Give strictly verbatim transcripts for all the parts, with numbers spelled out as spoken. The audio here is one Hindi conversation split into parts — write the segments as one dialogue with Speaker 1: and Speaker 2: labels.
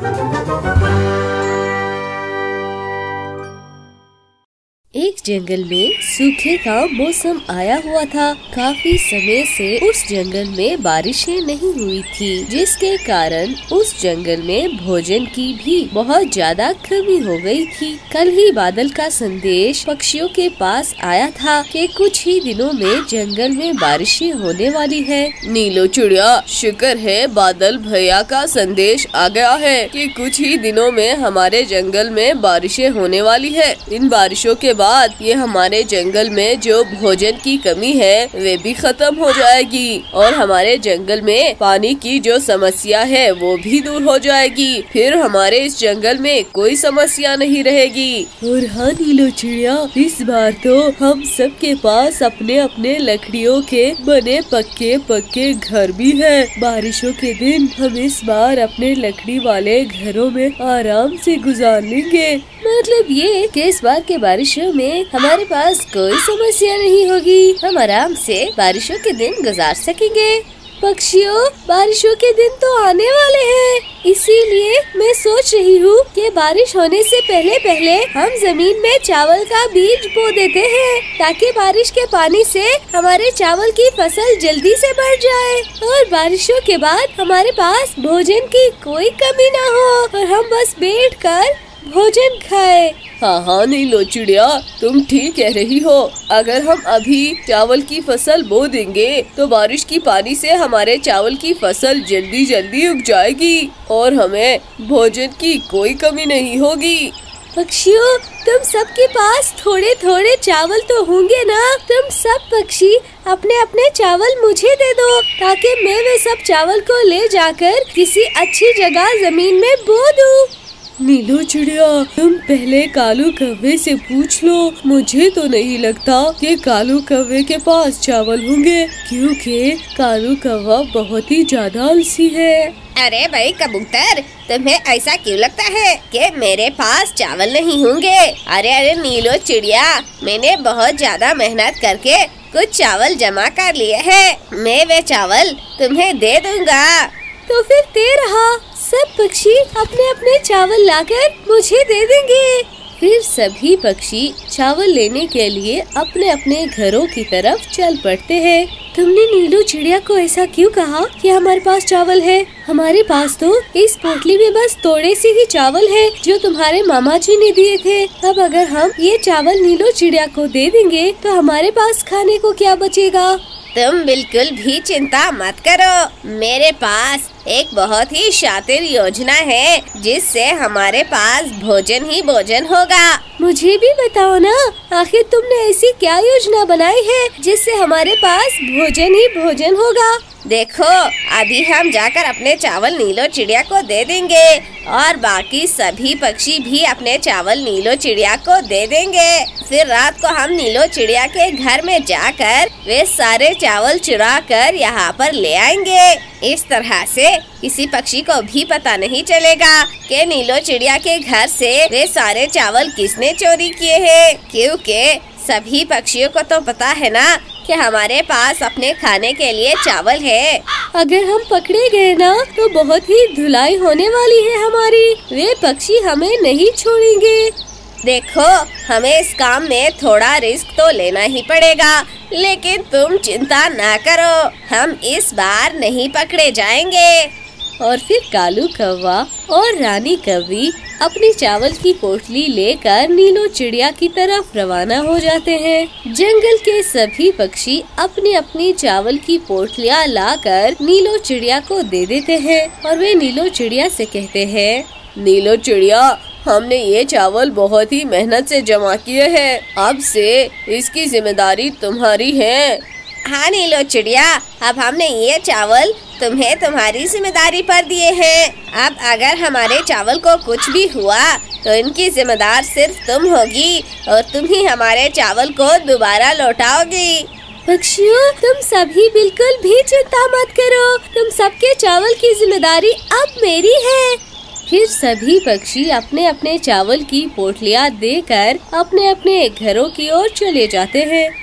Speaker 1: एक जंगल में सूखे का मौसम आया हुआ था। काफी समय से उस जंगल में बारिशें नहीं हुई थी, जिसके कारण उस जंगल में भोजन की भी बहुत ज्यादा कमी हो गई थी। कल ही बादल का संदेश पक्षियों के पास आया था कि कुछ ही दिनों में जंगल में बारिशें होने वाली है।
Speaker 2: नीलो चिड़िया, शुक्र है बादल भैया का संदेश आ गया है कि कुछ ही दिनों में हमारे जंगल में बारिशें होने वाली है। इन बारिशों के बाद ये हमारे जंगल में जो भोजन की कमी है वे भी खत्म हो जाएगी और हमारे जंगल में पानी की जो समस्या है वो भी दूर हो जाएगी। फिर हमारे इस जंगल में कोई समस्या नहीं रहेगी।
Speaker 1: और हाँ नीलो चिड़िया, इस बार तो हम सब के पास अपने अपने लकड़ियों के बने पक्के पक्के घर भी है। बारिशों के दिन हम इस बार अपने लकड़ी वाले घरों में आराम से गुजार लेंगे।
Speaker 2: मतलब ये कि इस बार के बारिशों में हमारे पास कोई समस्या नहीं होगी, हम आराम से बारिशों के दिन गुजार सकेंगे।
Speaker 1: पक्षियों, बारिशों के दिन तो आने वाले हैं, इसीलिए मैं सोच रही हूँ कि बारिश होने से पहले पहले हम जमीन में चावल का बीज बो देते हैं, ताकि बारिश के पानी से हमारे चावल की फसल जल्दी से बढ़ जाए और बारिशों के बाद हमारे पास भोजन की कोई कमी न हो और हम बस बैठ कर भोजन खाए।
Speaker 2: हाँ हाँ नीलो चिड़िया, तुम ठीक कह रही हो। अगर हम अभी चावल की फसल बो देंगे तो बारिश की पानी से हमारे चावल की फसल जल्दी जल्दी उग जाएगी और हमें भोजन की कोई कमी नहीं होगी।
Speaker 1: पक्षियों, तुम सबके पास थोड़े थोड़े चावल तो होंगे ना? तुम सब पक्षी अपने अपने चावल मुझे दे दो, ताकि मैं वे सब चावल को ले जाकर किसी अच्छी जगह जमीन में बो दूं।
Speaker 3: नीलो चिड़िया, तुम पहले कालू कौवे से पूछ लो। मुझे तो नहीं लगता कि कालू कौवे के पास चावल होंगे, क्योंकि कालू कौवा बहुत ही ज्यादा आलसी है।
Speaker 4: अरे भाई कबूतर, तुम्हें ऐसा क्यों लगता है कि मेरे पास चावल नहीं होंगे? अरे अरे नीलो चिड़िया, मैंने बहुत ज्यादा मेहनत करके कुछ चावल जमा कर लिए हैं। मैं वे चावल तुम्हें दे दूंगा।
Speaker 1: तो फिर दे रहा, सब पक्षी अपने अपने चावल लाकर मुझे दे देंगे।
Speaker 2: फिर सभी पक्षी चावल लेने के लिए अपने अपने घरों की तरफ चल पड़ते हैं।
Speaker 1: तुमने नीलो चिड़िया को ऐसा क्यों कहा कि हमारे पास चावल है? हमारे पास तो इस पोटली में बस थोड़े से ही चावल है जो तुम्हारे मामा जी ने दिए थे। अब अगर हम ये चावल नीलो चिड़िया को दे देंगे तो हमारे पास खाने को क्या बचेगा?
Speaker 4: तुम बिल्कुल भी चिंता मत करो, मेरे पास एक बहुत ही शातिर योजना है जिससे हमारे पास भोजन ही भोजन होगा।
Speaker 1: मुझे भी बताओ ना, आखिर तुमने ऐसी क्या योजना बनाई है जिससे हमारे पास भोजन ही भोजन होगा?
Speaker 4: देखो, अभी हम जाकर अपने चावल नीलो चिड़िया को दे देंगे और बाकी सभी पक्षी भी अपने चावल नीलो चिड़िया को दे देंगे। फिर रात को हम नीलो चिड़िया के घर में जाकर वे सारे चावल चुरा कर यहाँ पर ले आएंगे। इस तरह से किसी पक्षी को भी पता नहीं चलेगा कि नीलो चिड़िया के घर से वे सारे चावल किसने चोरी किए हैं, क्योंकि सभी पक्षियों को तो पता है ना कि हमारे पास अपने खाने के लिए चावल है।
Speaker 1: अगर हम पकड़े गए ना तो बहुत ही धुलाई होने वाली है हमारी। वे पक्षी हमें नहीं छोड़ेंगे।
Speaker 4: देखो, हमें इस काम में थोड़ा रिस्क तो लेना ही पड़ेगा, लेकिन तुम चिंता ना करो, हम इस बार नहीं पकड़े जाएंगे।
Speaker 2: और फिर कालू कौवा और रानी कौवी अपनी चावल की पोटली लेकर नीलो चिड़िया की तरफ रवाना हो जाते हैं। जंगल के सभी पक्षी अपनी अपनी चावल की पोटलियाँ लाकर नीलो चिड़िया को दे देते हैं और वे नीलो चिड़िया से कहते हैं,
Speaker 3: नीलो चिड़िया, हमने ये चावल बहुत ही मेहनत से जमा किए हैं, अब से इसकी जिम्मेदारी तुम्हारी है।
Speaker 4: हाँ नीलो चिड़िया, अब हमने ये चावल तुम्हें तुम्हारी जिम्मेदारी पर दिए हैं। अब अगर हमारे चावल को कुछ भी हुआ तो इनकी जिम्मेदार सिर्फ तुम होगी और तुम ही हमारे चावल को दोबारा लौटाओगी।
Speaker 1: पक्षियों, तुम सभी बिल्कुल भी चिंता मत करो, तुम सबके चावल की जिम्मेदारी अब मेरी है।
Speaker 2: फिर सभी पक्षी अपने अपने चावल की पोटलियाँ देकर अपने अपने घरों की ओर चले जाते हैं।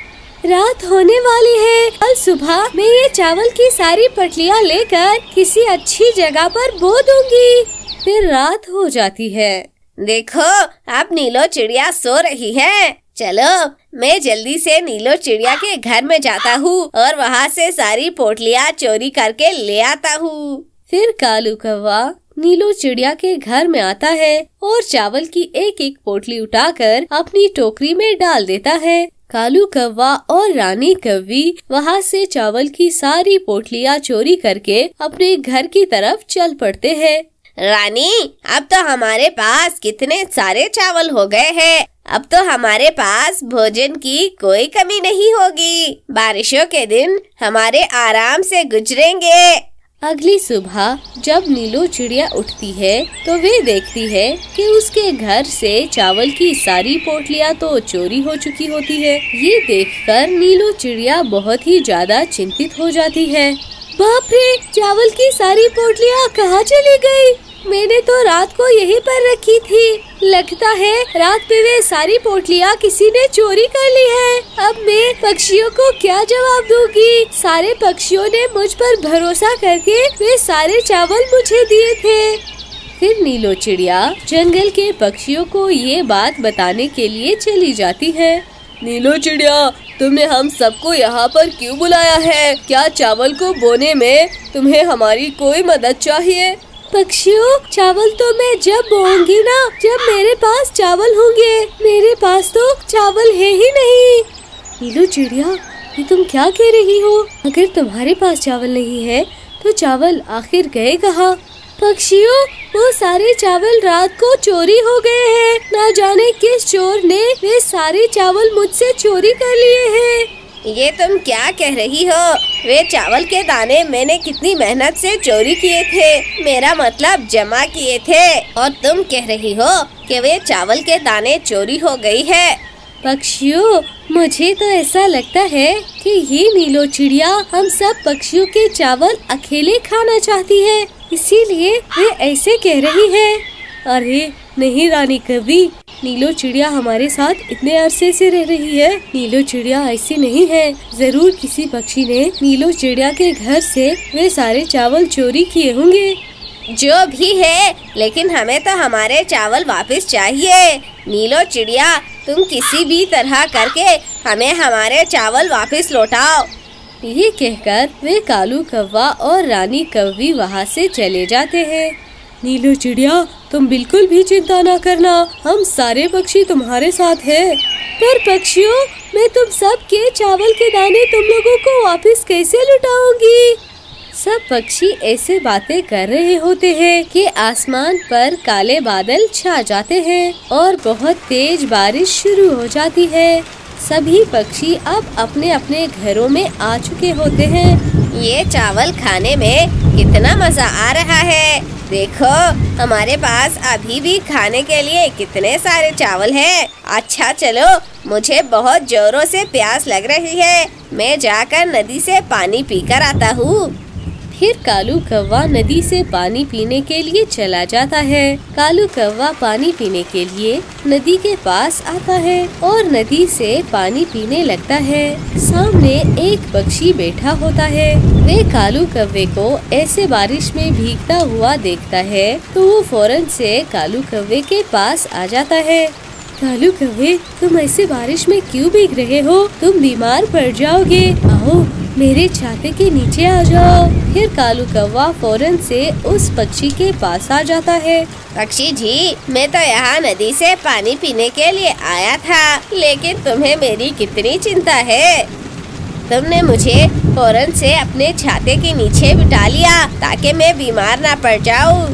Speaker 1: रात होने वाली है। कल सुबह मैं ये चावल की सारी पटलियाँ लेकर किसी अच्छी जगह पर बो दूंगी। फिर रात हो जाती है।
Speaker 4: देखो अब नीलो चिड़िया सो रही है। चलो मैं जल्दी से नीलो चिड़िया के घर में जाता हूँ और वहाँ से सारी पोटलियाँ चोरी करके ले आता हूँ।
Speaker 1: फिर कालू कौवा नीलो चिड़िया के घर में आता है और चावल की एक एक पोटली उठाकर अपनी टोकरी में डाल देता है। कालू कौवा और रानी कौवी वहाँ से चावल की सारी पोटलियाँ चोरी करके अपने घर की तरफ चल पड़ते हैं।
Speaker 4: रानी, अब तो हमारे पास कितने सारे चावल हो गए हैं। अब तो हमारे पास भोजन की कोई कमी नहीं होगी। बारिशों के दिन हमारे आराम से गुजरेंगे।
Speaker 1: अगली सुबह जब नीलो चिड़िया उठती है तो वे देखती है कि उसके घर से चावल की सारी पोटलियाँ तो चोरी हो चुकी होती है। ये देखकर नीलो चिड़िया बहुत ही ज्यादा चिंतित हो जाती है। बाप रे, चावल की सारी पोटलियाँ कहाँ चली गई? मैंने तो रात को यहीं पर रखी थी। लगता है रात पे वे सारी पोटलियाँ किसी ने चोरी कर ली है। अब मैं पक्षियों को क्या जवाब दूंगी? सारे पक्षियों ने मुझ पर भरोसा करके वे सारे चावल मुझे दिए थे। फिर नीलो चिड़िया जंगल के पक्षियों को ये बात बताने के लिए चली जाती है।
Speaker 2: नीलो चिड़िया, तुमने हम सबको यहाँ पर क्यों बुलाया है? क्या चावल को बोने में तुम्हें हमारी कोई मदद चाहिए?
Speaker 1: पक्षियों, चावल तो मैं जब बोऊंगी ना, जब मेरे पास चावल होंगे। मेरे पास तो चावल है ही नहीं।
Speaker 3: नीलो चिड़िया, ये तुम क्या कह रही हो? अगर तुम्हारे पास चावल नहीं है तो चावल आखिर गए कहाँ?
Speaker 1: पक्षियों, वो सारे चावल रात को चोरी हो गए हैं। ना जाने किस चोर ने वे सारे चावल मुझसे चोरी कर लिए हैं।
Speaker 4: ये तुम क्या कह रही हो? वे चावल के दाने मैंने कितनी मेहनत से चोरी किए थे। मेरा मतलब जमा किए थे। और तुम कह रही हो कि वे चावल के दाने चोरी हो गई है।
Speaker 1: पक्षियों, मुझे तो ऐसा लगता है कि ये नीलो चिड़िया हम सब पक्षियों के चावल अकेले खाना चाहती है, इसीलिए वे ऐसे कह रही है।
Speaker 3: अरे नहीं रानी कौवी, नीलो चिड़िया हमारे साथ इतने अरसे से रह रही है। नीलो चिड़िया ऐसी नहीं है। जरूर किसी पक्षी ने नीलो चिड़िया के घर से वे सारे चावल चोरी किए होंगे।
Speaker 4: जो भी है, लेकिन हमें तो हमारे चावल वापस चाहिए। नीलो चिड़िया, तुम किसी भी तरह करके हमें हमारे चावल वापस लौटाओ।
Speaker 1: ये कहकर वे कालू कौवा और रानी कौवी वहाँ से चले जाते हैं।
Speaker 3: नीलो चिड़िया, तुम बिल्कुल भी चिंता न करना, हम सारे पक्षी तुम्हारे साथ हैं।
Speaker 1: पर पक्षियों, मैं तुम सब के चावल के दाने तुम लोगों को वापस कैसे लुटाऊंगी? सब पक्षी ऐसे बातें कर रहे होते हैं कि आसमान पर काले बादल छा जाते हैं और बहुत तेज बारिश शुरू हो जाती है। सभी पक्षी अब अपने अपने घरों में आ चुके होते हैं।
Speaker 4: ये चावल खाने में कितना मजा आ रहा है। देखो, हमारे पास अभी भी खाने के लिए कितने सारे चावल हैं। अच्छा चलो, मुझे बहुत जोरों से प्यास लग रही है। मैं जाकर नदी से पानी पीकर आता हूँ।
Speaker 1: फिर कालू कौवा नदी से पानी पीने के लिए चला जाता है। कालू कौवा पानी पीने के लिए नदी के पास आता है और नदी से पानी पीने लगता है। सामने एक पक्षी बैठा होता है। वे कालू कौवे को ऐसे बारिश में भीगता हुआ देखता है तो वो फौरन से कालू कौवे के पास आ जाता है।
Speaker 3: कालू कौवे, तुम ऐसे बारिश में क्यों भीग रहे हो? तुम बीमार पड़ जाओगे। आओ, मेरे छाते के नीचे आ जाओ।
Speaker 1: फिर कालू कौवा फौरन से उस पक्षी के पास आ जाता है।
Speaker 4: पक्षी जी, मैं तो यहाँ नदी से पानी पीने के लिए आया था, लेकिन तुम्हें मेरी कितनी चिंता है। तुमने मुझे फौरन से अपने छाते के नीचे बिठा लिया ताकि मैं बीमार ना पड़ जाऊँ।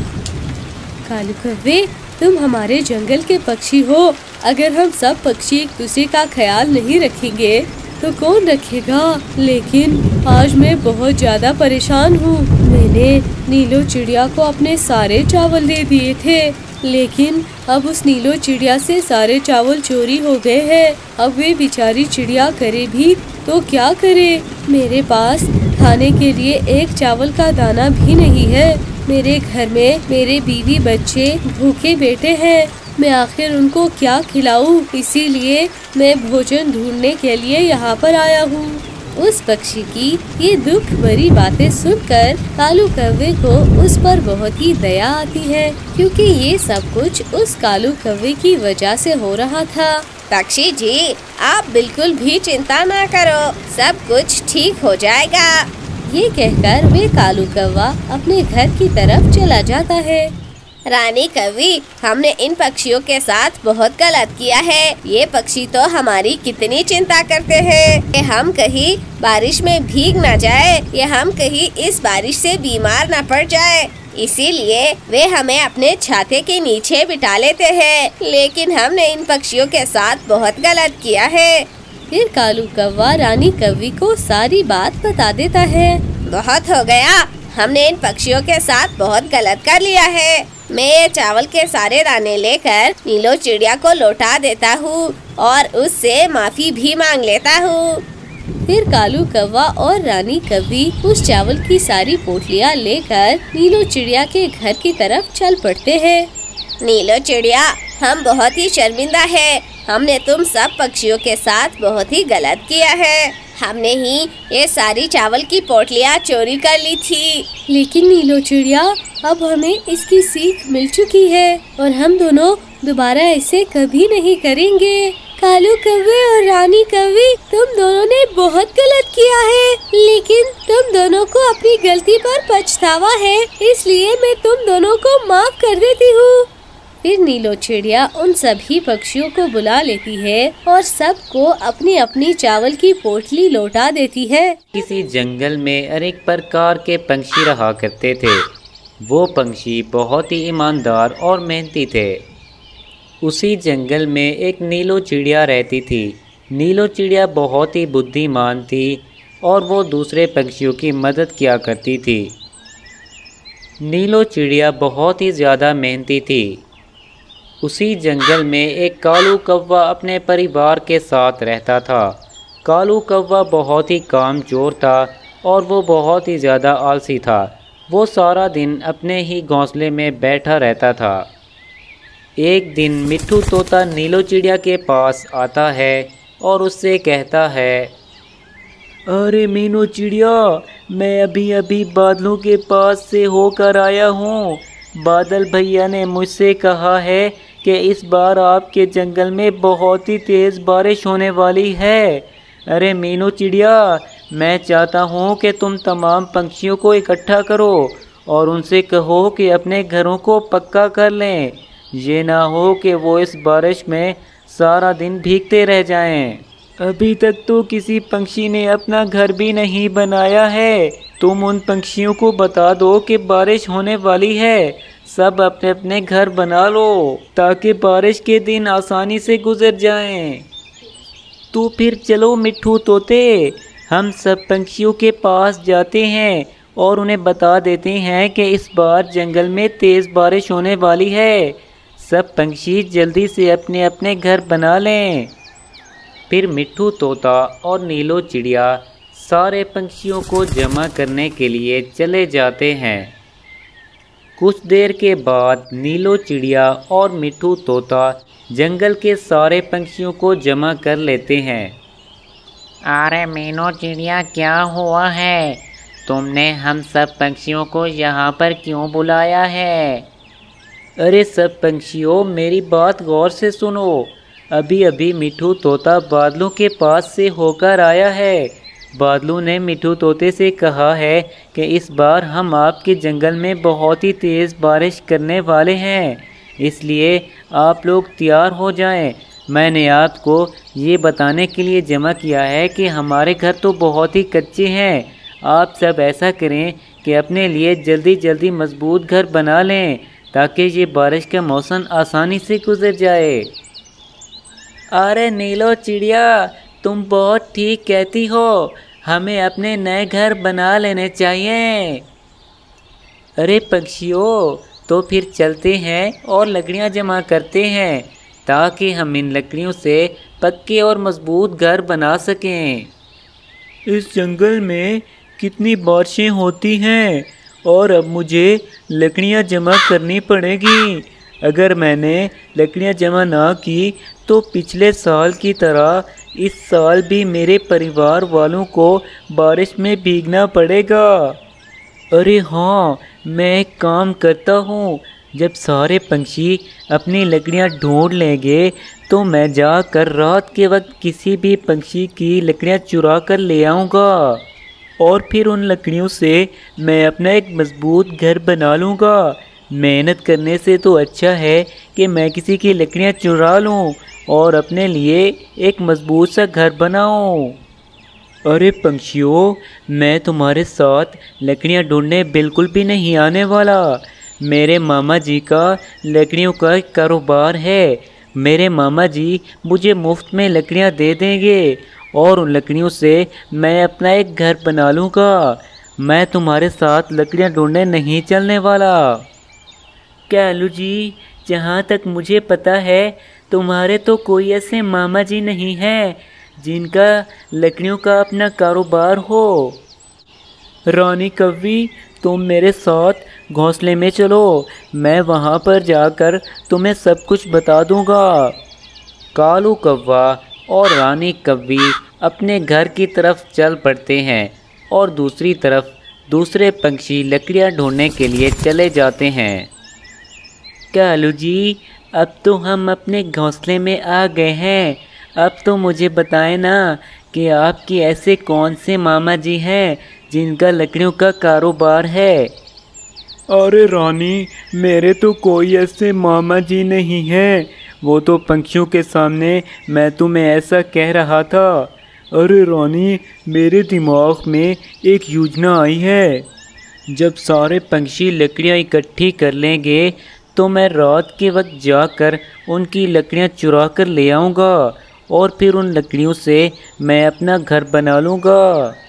Speaker 3: कालू कौवे, तुम हमारे जंगल के पक्षी हो। अगर हम सब पक्षी एक दूसरे का ख्याल नहीं रखेंगे तो कौन रखेगा? लेकिन आज मैं बहुत ज्यादा परेशान हूँ। मैंने नीलो चिड़िया को अपने सारे चावल दे दिए थे, लेकिन अब उस नीलो चिड़िया से सारे चावल चोरी हो गए हैं। अब वे बेचारी चिड़िया करे भी तो क्या करे? मेरे पास खाने के लिए एक चावल का दाना भी नहीं है। मेरे घर में मेरे बीवी बच्चे भूखे बैठे हैं। मैं आखिर उनको क्या खिलाऊं, इसीलिए मैं भोजन ढूंढने के लिए यहाँ पर आया हूँ।
Speaker 1: उस पक्षी की ये दुख भरी बातें सुनकर कालू कौवे को उस पर बहुत ही दया आती है, क्योंकि ये सब कुछ उस कालू कौवे की वजह से हो रहा था।
Speaker 4: पक्षी जी, आप बिल्कुल भी चिंता ना करो, सब कुछ ठीक हो जाएगा।
Speaker 1: ये कहकर वे कालू कौवा अपने घर की तरफ चला जाता है।
Speaker 4: रानी कौवी, हमने इन पक्षियों के साथ बहुत गलत किया है। ये पक्षी तो हमारी कितनी चिंता करते हैं कि हम कहीं बारिश में भीग न जाए या हम कहीं इस बारिश से बीमार न पड़ जाए, इसीलिए वे हमें अपने छाते के नीचे बिठा लेते हैं। लेकिन हमने इन पक्षियों के साथ बहुत गलत किया है।
Speaker 1: फिर कालू कौवा रानी कौवी को सारी बात बता देता है।
Speaker 4: बहुत हो गया, हमने इन पक्षियों के साथ बहुत गलत कर लिया है। मैं ये चावल के सारे दाने लेकर नीलो चिड़िया को लौटा देता हूँ और उससे माफी भी मांग लेता हूँ।
Speaker 1: फिर कालू कौवा और रानी कौवी उस चावल की सारी पोटलियाँ लेकर नीलो चिड़िया के घर की तरफ चल पड़ते हैं।
Speaker 4: नीलो चिड़िया, हम बहुत ही शर्मिंदा है। हमने तुम सब पक्षियों के साथ बहुत ही गलत किया है। हमने ही ये सारी चावल की पोटलियाँ चोरी कर ली थी।
Speaker 1: लेकिन नीलो चिड़िया, अब हमें इसकी सीख मिल चुकी है और हम दोनों दोबारा ऐसे कभी नहीं करेंगे। कालू कौवे और रानी कौवी, तुम दोनों ने बहुत गलत किया है, लेकिन तुम दोनों को अपनी गलती पर पछतावा है, इसलिए मैं तुम दोनों को माफ कर देती हूँ। फिर नीलो चिड़िया उन सभी पक्षियों को बुला लेती है और सबको अपनी अपनी चावल की पोटली लौटा देती है।
Speaker 5: किसी जंगल में अनेक प्रकार के पंछी रहा करते थे। वो पंछी बहुत ही ईमानदार और मेहनती थे। उसी जंगल में एक नीलो चिड़िया रहती थी। नीलो चिड़िया बहुत ही बुद्धिमान थी और वो दूसरे पंछियों की मदद किया करती थी। नीलो चिड़िया बहुत ही ज़्यादा मेहनती थी। उसी जंगल में एक कालू कौवा अपने परिवार के साथ रहता था। कालू कौवा बहुत ही कामचोर था और वो बहुत ही ज़्यादा आलसी था। वो सारा दिन अपने ही घोंसले में बैठा रहता था। एक दिन मिट्ठू तोता नीलो चिड़िया के पास आता है और उससे कहता है,
Speaker 3: अरे मीनू चिड़िया, मैं अभी अभी बादलों के पास से होकर आया हूँ। बादल भैया ने मुझसे कहा है कि इस बार आपके जंगल में बहुत ही तेज़ बारिश होने वाली है। अरे मीनू चिड़िया, मैं चाहता हूँ कि तुम तमाम पंछियों को इकट्ठा करो और उनसे कहो कि अपने घरों को पक्का कर लें। ये ना हो कि वो इस बारिश में सारा दिन भीगते रह जाएं। अभी तक तो किसी पंछी ने अपना घर भी नहीं बनाया है। तुम उन पंछियों को बता दो कि बारिश होने वाली है। सब अपने अपने घर बना लो ताकि बारिश के दिन आसानी से गुजर जाएं। तो फिर चलो मिट्ठू तोते, हम सब पंछियों के पास जाते हैं और उन्हें बता देते हैं कि इस बार जंगल में तेज़ बारिश होने वाली है। सब पंछी जल्दी से अपने अपने घर बना लें। फिर मिट्ठू तोता और नीलो चिड़िया सारे पंछियों को जमा करने के लिए चले जाते हैं। कुछ देर के बाद नीलो चिड़िया और मिट्ठू तोता जंगल के सारे पंछियों को जमा कर लेते हैं।
Speaker 5: अरे मीनू चिड़िया, क्या हुआ है? तुमने हम सब पंछियों को यहाँ पर क्यों बुलाया है?
Speaker 3: अरे सब पंछियों, मेरी बात गौर से सुनो। अभी अभी मिट्ठू तोता बादलों के पास से होकर आया है। बादलों ने मिट्ठू तोते से कहा है कि इस बार हम आपके जंगल में बहुत ही तेज़ बारिश करने वाले हैं, इसलिए आप लोग तैयार हो जाएं। मैंने आपको ये बताने के लिए जमा किया है कि हमारे घर तो बहुत ही कच्चे हैं। आप सब ऐसा करें कि अपने लिए जल्दी जल्दी मजबूत घर बना लें ताकि ये बारिश का मौसम आसानी से गुजर जाए। अरे नीलो चिड़िया, तुम बहुत ठीक कहती हो। हमें अपने नए घर बना लेने चाहिए। अरे पक्षियों, तो फिर चलते हैं और लकड़ियाँ जमा करते हैं ताकि हम इन लकड़ियों से पक्के और मजबूत घर बना सकें। इस जंगल में कितनी बारिशें होती हैं और अब मुझे लकड़ियाँ जमा करनी पड़ेगी।
Speaker 5: अगर मैंने लकड़ियाँ जमा ना की तो पिछले साल की तरह इस साल भी मेरे परिवार वालों को बारिश में भीगना पड़ेगा। अरे हाँ, मैं एक काम करता हूँ, जब सारे पंछी अपनी लकड़ियाँ ढूंढ लेंगे तो मैं जाकर रात के वक्त किसी भी पंछी की लकड़ियाँ चुरा कर ले आऊँगा और फिर उन लकड़ियों से मैं अपना एक मजबूत घर बना लूँगा। मेहनत करने से तो अच्छा है कि मैं किसी की लकड़ियाँ चुरा लूँ और अपने लिए एक मजबूत सा घर बनाऊँ। अरे पंछियों, मैं तुम्हारे साथ लकड़ियाँ ढूंढने बिल्कुल भी नहीं आने वाला। मेरे मामा जी का लकड़ियों का कारोबार है। मेरे मामा जी मुझे मुफ्त में लकड़ियाँ दे देंगे और उन लकड़ियों से मैं अपना एक घर बना लूँगा। मैं तुम्हारे साथ लकड़ियाँ ढूंढने नहीं चलने वाला। कालू जी, जहाँ तक मुझे पता है तुम्हारे तो कोई ऐसे मामा जी नहीं हैं जिनका लकड़ियों का अपना कारोबार हो। रानी कव्वी, तुम मेरे साथ घोंसले में चलो, मैं वहाँ पर जाकर तुम्हें सब कुछ बता दूँगा। कालू कौवा और रानी कव्वी अपने घर की तरफ चल पड़ते हैं और दूसरी तरफ दूसरे पंछी लकड़ियाँ ढूंढने के लिए चले जाते हैं। कालू जी, अब तो हम अपने घोंसले में आ गए हैं। अब तो मुझे बताएं ना कि आपके ऐसे कौन से मामा जी हैं जिनका लकड़ियों का कारोबार है।
Speaker 3: अरे रानी, मेरे तो कोई ऐसे मामा जी नहीं हैं। वो तो पंछियों के सामने मैं तुम्हें ऐसा कह रहा था। अरे रानी, मेरे दिमाग में एक योजना आई है। जब सारे पंछी लकड़ियाँ इकट्ठी कर लेंगे तो मैं रात के वक्त जाकर उनकी लकड़ियाँ चुरा कर ले आऊँगा और फिर उन लकड़ियों से मैं अपना घर बना लूँगा।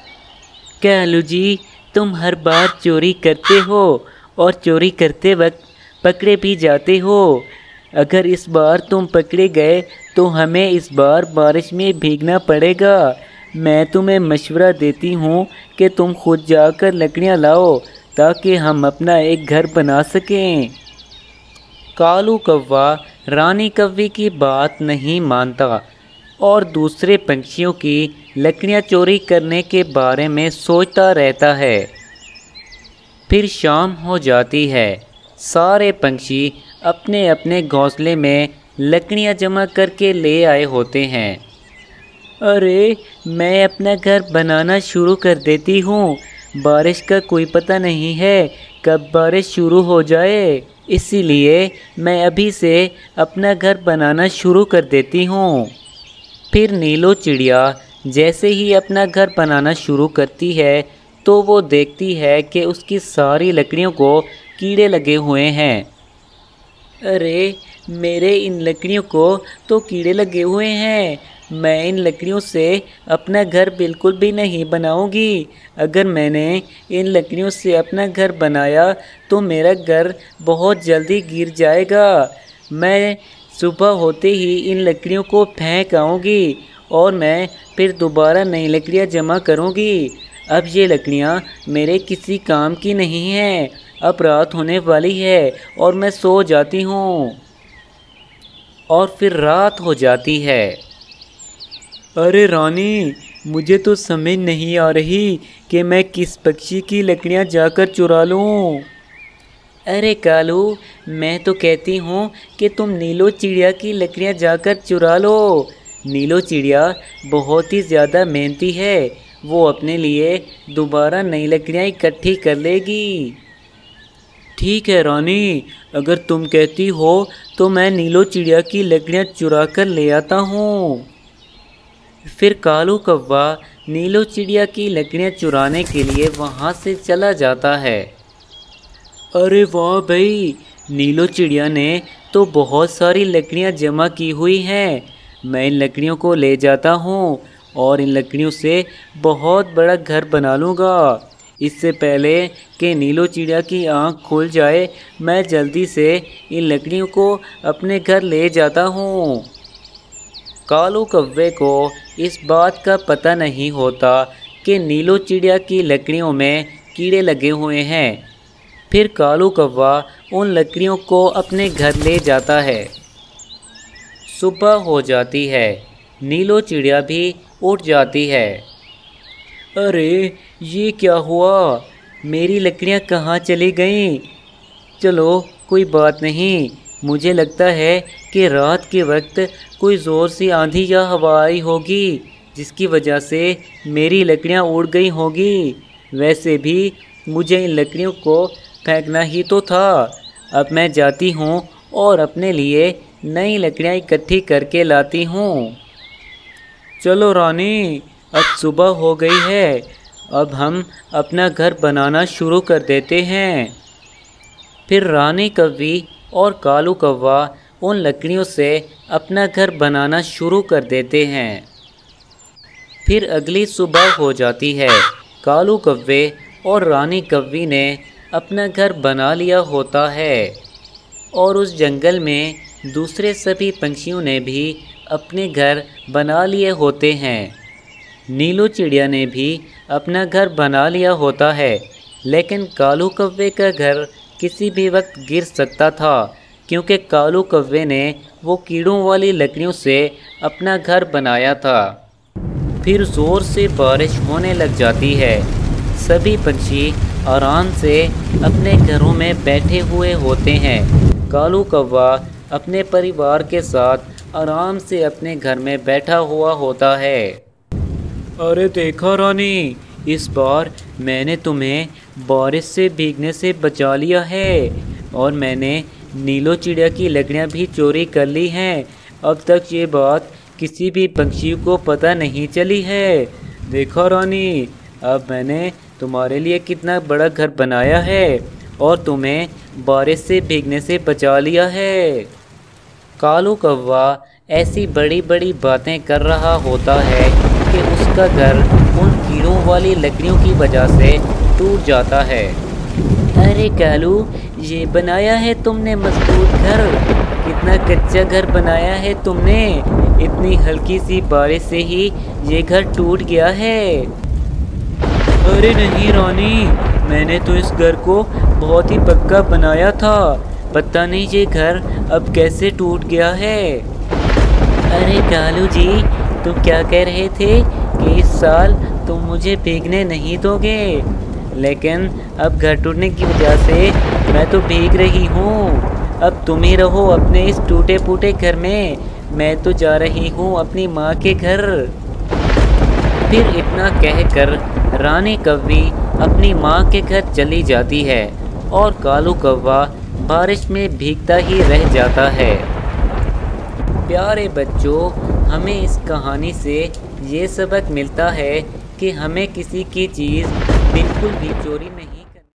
Speaker 3: कालू जी, तुम हर बार चोरी करते हो और चोरी करते वक्त पकड़े भी जाते हो। अगर इस बार तुम पकड़े गए तो हमें इस बार बारिश में भीगना पड़ेगा। मैं तुम्हें मशवरा देती हूँ कि तुम खुद जाकर लकड़ियाँ लाओ ताकि हम अपना एक घर बना सकें। कालू कौवा रानी कव्वी की बात नहीं मानता और दूसरे पंछियों की लकड़ियाँ चोरी करने के बारे में सोचता रहता है। फिर शाम हो जाती है। सारे पंछी अपने अपने घोंसले में लकड़ियाँ जमा करके ले आए होते हैं। अरे, मैं अपना घर बनाना शुरू कर देती हूँ। बारिश का कोई पता नहीं है कब बारिश शुरू हो जाए, इसीलिए मैं अभी से अपना घर बनाना शुरू कर देती हूँ। फिर नीलो चिड़िया जैसे ही अपना घर बनाना शुरू करती है तो वो देखती है कि उसकी सारी लकड़ियों को कीड़े लगे हुए हैं। अरे, मेरे इन लकड़ियों को तो कीड़े लगे हुए हैं। मैं इन लकड़ियों से अपना घर बिल्कुल भी नहीं बनाऊंगी। अगर मैंने इन लकड़ियों से अपना घर बनाया तो मेरा घर बहुत जल्दी गिर जाएगा। मैं सुबह होते ही इन लकड़ियों को फेंक आऊँगी और मैं फिर दोबारा नई लकड़ियाँ जमा करूँगी। अब ये लकड़ियाँ मेरे किसी काम की नहीं हैं। अब रात होने वाली है और मैं सो जाती हूँ। और फिर रात हो जाती है। अरे रानी, मुझे तो समझ नहीं आ रही कि मैं किस पक्षी की लकड़ियाँ जाकर चुरा लूँ।
Speaker 5: अरे कालू, मैं तो कहती हूँ कि तुम नीलो चिड़िया की लकड़ियाँ जाकर चुरा लो। नीलो चिड़िया बहुत ही ज़्यादा मेहनती है, वो अपने लिए दोबारा नई लकड़ियाँ इकट्ठी कर लेगी।
Speaker 3: ठीक है रानी, अगर तुम कहती हो तो मैं नीलो चिड़िया की लकड़ियाँ चुरा कर ले आता हूँ।
Speaker 5: फिर कालू कौवा नीलो चिड़िया की लकड़ियाँ चुराने के लिए वहाँ से चला जाता है।
Speaker 3: अरे वाह भाई, नीलो चिड़िया ने तो बहुत सारी लकड़ियाँ जमा की हुई हैं। मैं इन लकड़ियों को ले जाता हूँ और इन लकड़ियों से बहुत बड़ा घर बना लूँगा। इससे पहले कि नीलो चिड़िया की आँख खुल जाए, मैं जल्दी से इन लकड़ियों को अपने घर ले जाता हूँ।
Speaker 5: कालू कौवे को इस बात का पता नहीं होता कि नीलो चिड़िया की लकड़ियों में कीड़े लगे हुए हैं। फिर कालू कौवा उन लकड़ियों को अपने घर ले जाता है। सुबह हो जाती है। नीलो चिड़िया भी उठ जाती है। अरे ये क्या हुआ? मेरी लकड़ियाँ कहाँ चली गईं? चलो कोई बात नहीं, मुझे लगता है कि रात के वक्त कोई ज़ोर से आंधी या हवा आई होगी जिसकी वजह से मेरी लकड़ियाँ उड़ गई होगी। वैसे भी मुझे इन लकड़ियों को फेंकना ही तो था। अब मैं जाती हूँ और अपने लिए नई लकड़ियाँ इकट्ठी करके लाती हूँ। चलो रानी, अब सुबह हो गई है, अब हम अपना घर बनाना शुरू कर देते हैं। फिर रानी कौवी और कालू कौवा उन लकड़ियों से अपना घर बनाना शुरू कर देते हैं। फिर अगली सुबह हो जाती है। कालू कौवे और रानी कौवी ने अपना घर बना लिया होता है और उस जंगल में दूसरे सभी पंछियों ने भी अपने घर बना लिए होते हैं। नीलो चिड़िया ने भी अपना घर बना लिया होता है, लेकिन कालू कौवे का घर किसी भी वक्त गिर सकता था क्योंकि कालू कौवे ने वो कीड़ों वाली लकड़ियों से अपना घर बनाया था। फिर ज़ोर से बारिश होने लग जाती है। सभी पंछी आराम से अपने घरों में बैठे हुए होते हैं। कालू कौवा अपने परिवार के साथ आराम से अपने घर में बैठा हुआ होता है। अरे देखो रानी, इस बार मैंने तुम्हें बारिश से भीगने से बचा लिया है और मैंने नीलो चिड़िया की लकड़ियाँ भी चोरी कर ली हैं। अब तक ये बात किसी भी पंछी को पता नहीं चली है। देखो रानी, अब मैंने तुम्हारे लिए कितना बड़ा घर बनाया है और तुम्हें बारिश से भीगने से बचा लिया है। कालू कौवा ऐसी बड़ी बड़ी बातें कर रहा होता है कि उसका घर उन कीड़ों वाली लकड़ियों की वजह से टूट जाता है। अरे कालू, ये बनाया है तुमने मजबूत घर? कितना कच्चा घर बनाया है तुमने? इतनी हल्की सी बारिश से ही ये घर टूट गया है। अरे नहीं रानी, मैंने तो इस घर को बहुत ही पक्का बनाया था। पता नहीं ये घर अब कैसे टूट गया है। अरे कालू जी, तुम क्या कह रहे थे कि इस साल तुम मुझे भीगने नहीं दोगे, लेकिन अब घर टूटने की वजह से मैं तो भीग रही हूँ। अब तुम ही रहो अपने इस टूटे फूटे घर में, मैं तो जा रही हूँ अपनी माँ के घर। फिर इतना कहकर रानी कौवी अपनी माँ के घर चली जाती है और कालू कौवा बारिश में भीगता ही रह जाता है। प्यारे बच्चों, हमें इस कहानी से ये सबक मिलता है कि हमें किसी की चीज़ बिल्कुल भी चोरी नहीं